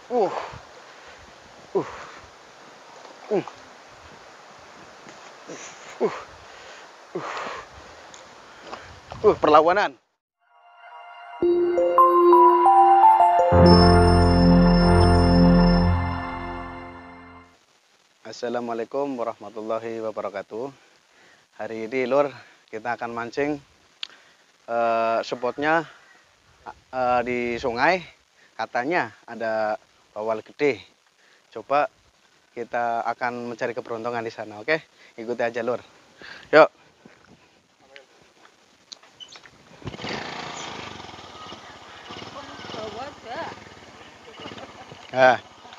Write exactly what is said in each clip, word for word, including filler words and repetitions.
Uh. Uh. Uh. Uh. Uh. Uh, perlawanan. Assalamualaikum warahmatullahi wabarakatuh. Hari ini lur, kita akan mancing. Uh, spotnya uh, di sungai. Katanya ada bawal gede. Coba kita akan mencari keberuntungan di sana, oke? Ikuti aja lur. Yuk. Nah.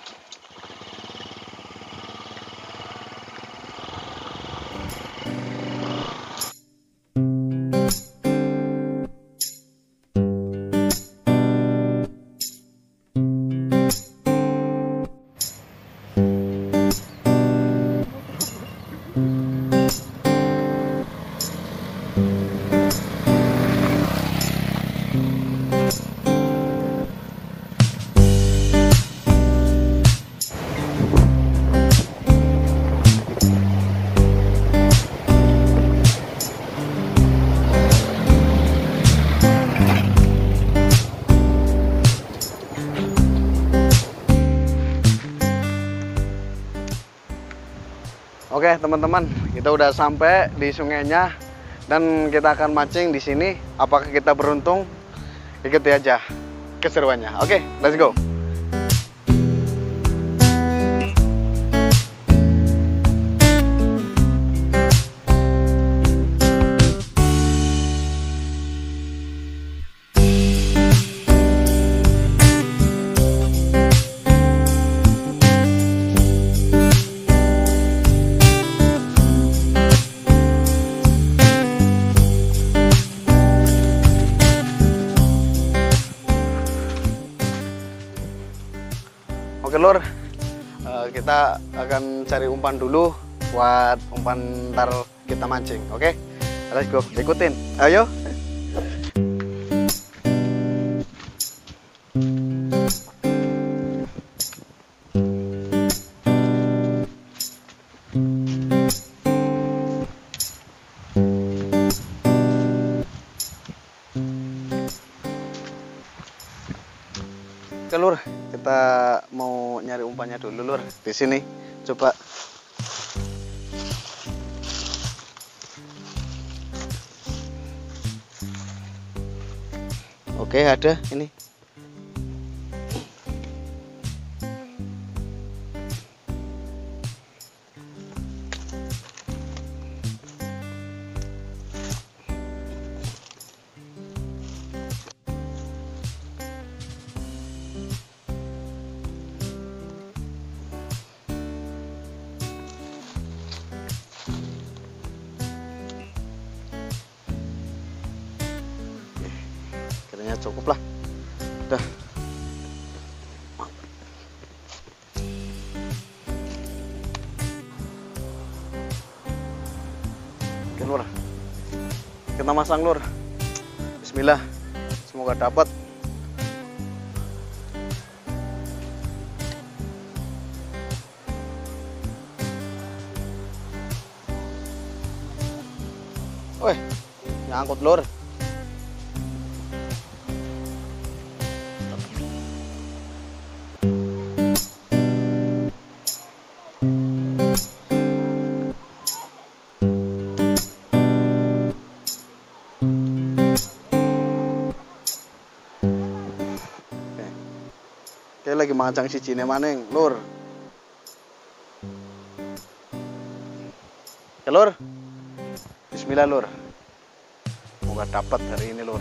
Oke teman-teman, kita udah sampai di sungainya dan kita akan mancing di sini. Apakah kita beruntung? Ikuti aja keseruannya. Oke, let's go. Oke lur, uh, kita akan cari umpan dulu buat umpan ntar kita mancing, oke? Let's go, ikutin, ayo. Oke lur, kita mau nyari umpannya dulu lur. Di sini, coba. Oke, ada ini. Kayaknya cukup lah. Udah. Oke lur, kita masang lur. Bismillah, semoga dapat. Wih, nyangkut lur. Oke, lagi mancang si kejene maning, lur. Ya lur. Bismillah lur. Semoga dapat hari ini lur.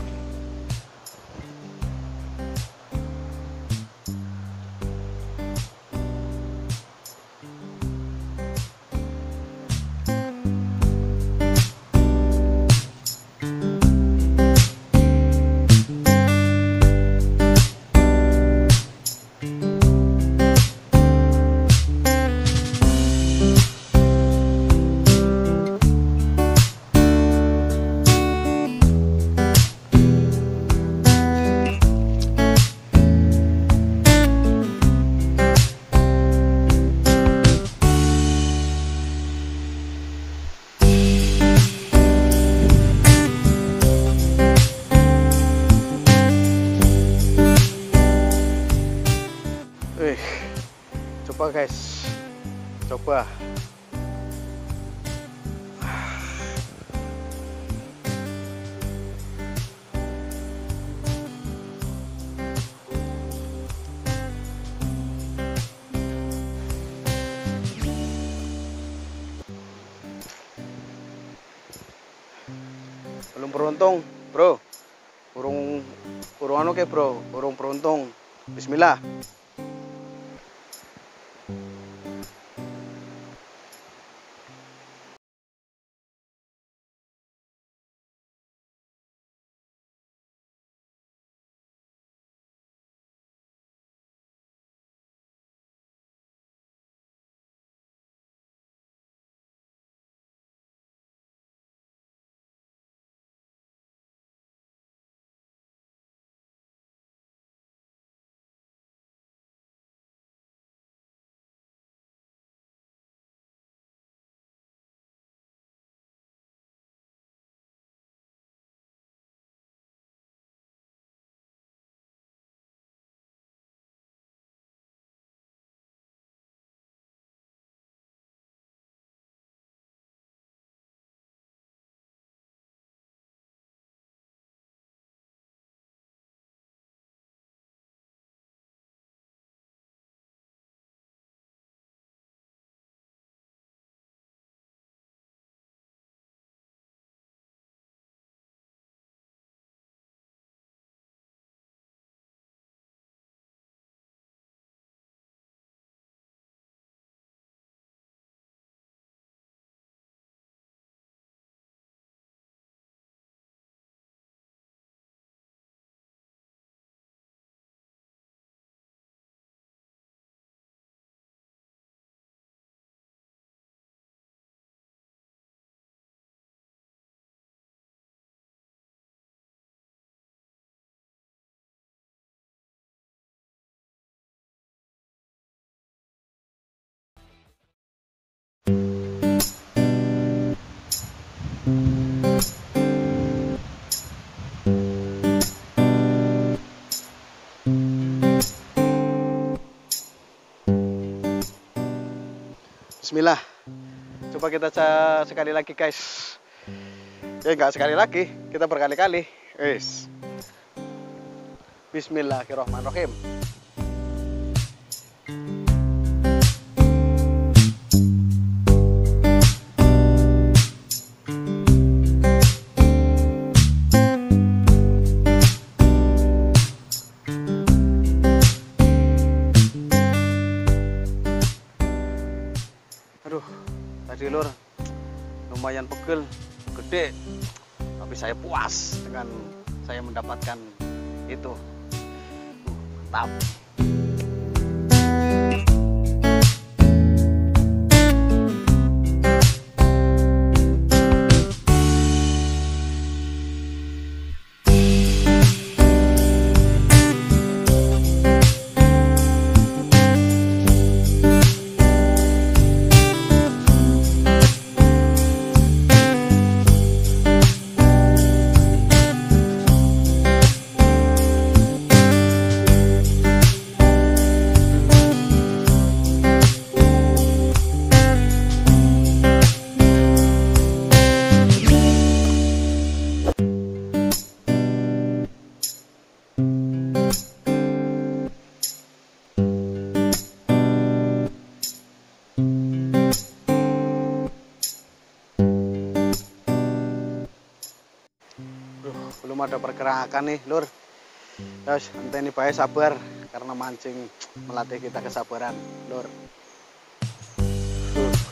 Wih, coba guys, coba. Belum beruntung, bro. Burung burung anu ke, bro. Burung beruntung. Bismillah. Bismillah. Coba kita ca sekali lagi guys. Ya nggak sekali lagi, kita berkali-kali. Wis. Bismillahirrahmanirrahim. Aduh, tadi lur lumayan pegel, gede, tapi saya puas dengan saya mendapatkan itu. Uh, mantap. Belum ada pergerakan nih lur. Terus nanti ini baik sabar karena mancing melatih kita kesabaran lur. uh.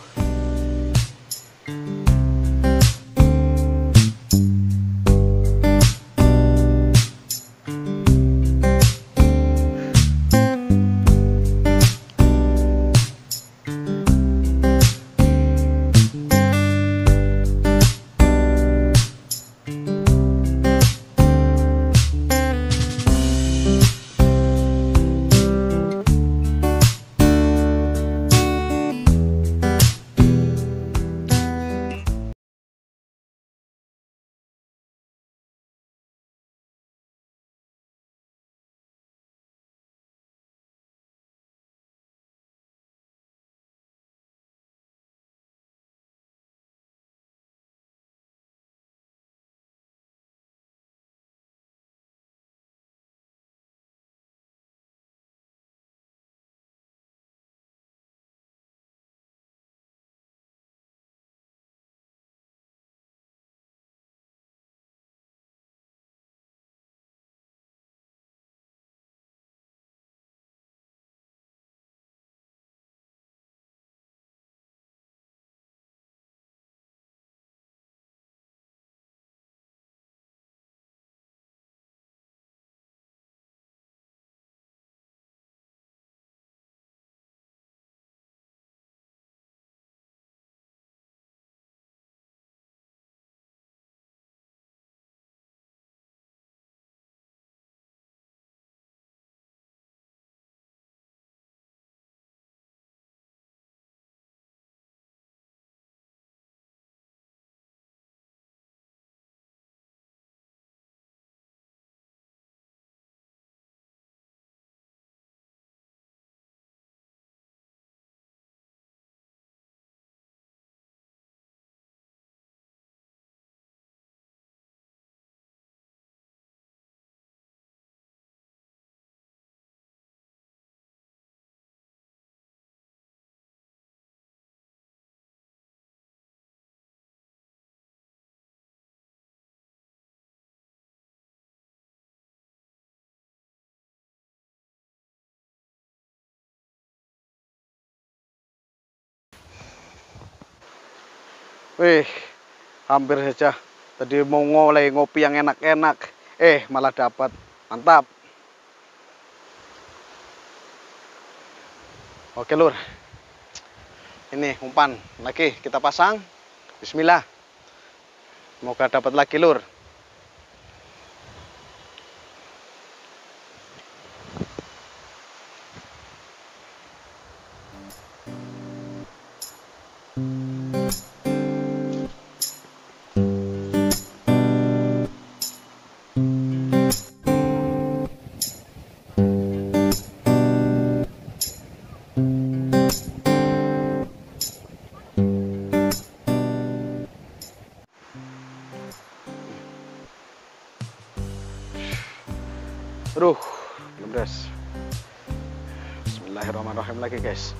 Wih, hampir saja. Tadi mau ngoleh ngopi yang enak-enak, eh malah dapat. Mantap. Oke lur, ini umpan lagi kita pasang. Bismillah, semoga dapat lagi lur. Aduh, belum guys. Bismillahirrahmanirrahim lagi guys.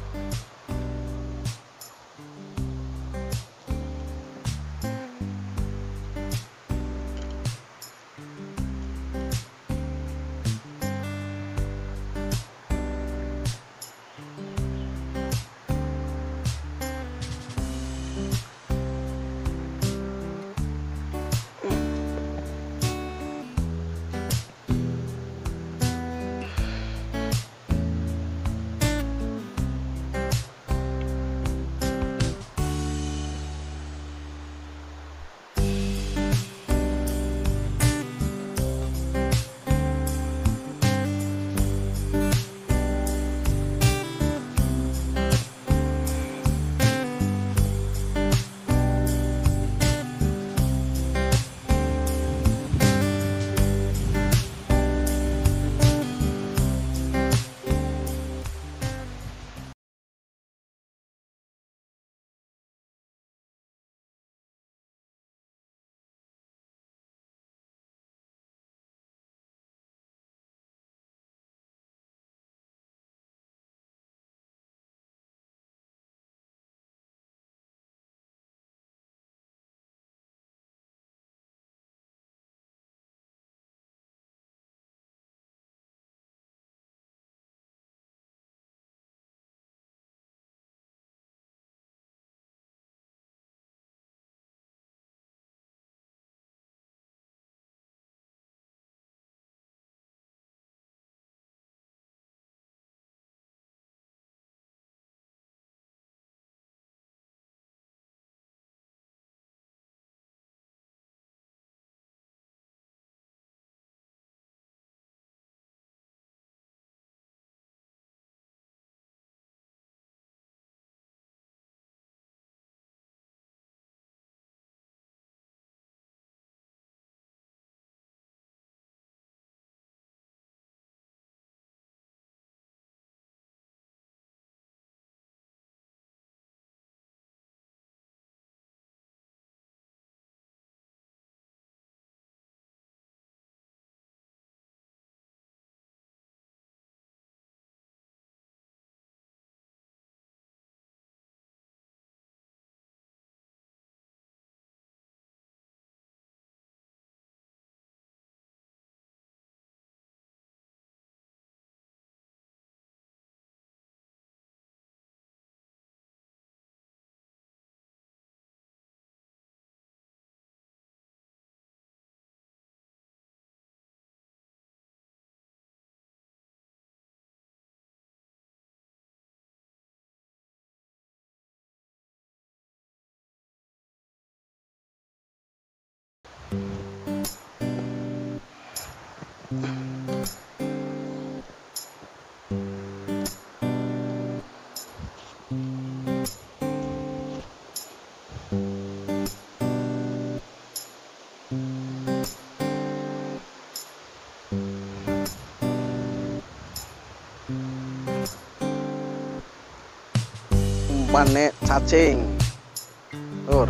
Umpane cacing lur.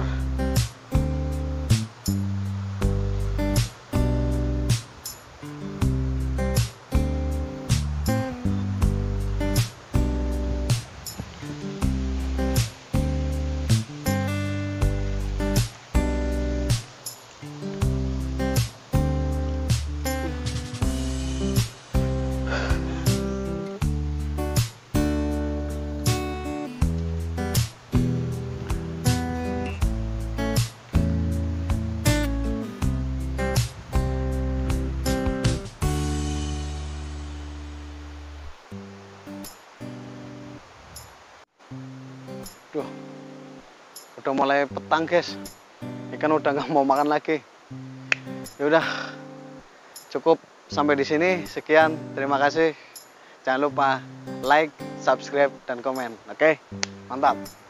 Duh, udah mulai petang guys. Ikan udah nggak mau makan lagi. Ya udah, cukup sampai di sini. Sekian, terima kasih. Jangan lupa like, subscribe, dan komen. Oke, mantap.